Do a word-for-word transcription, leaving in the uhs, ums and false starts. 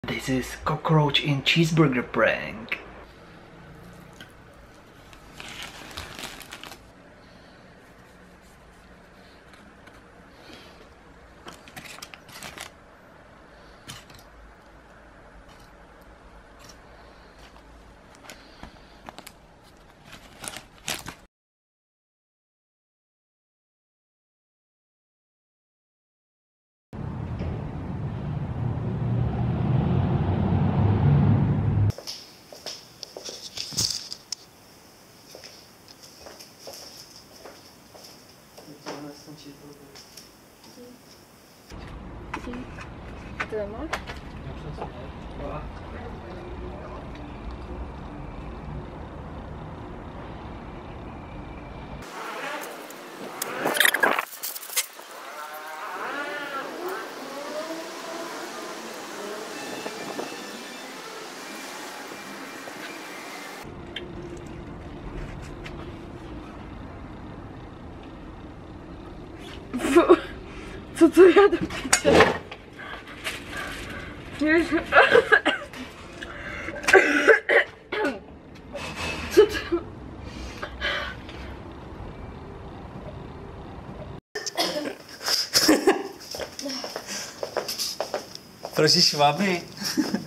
This is cockroach in cheeseburger prank. Tyle masz? Co to ja do picia? Nie. Co to? Prosisz mamy?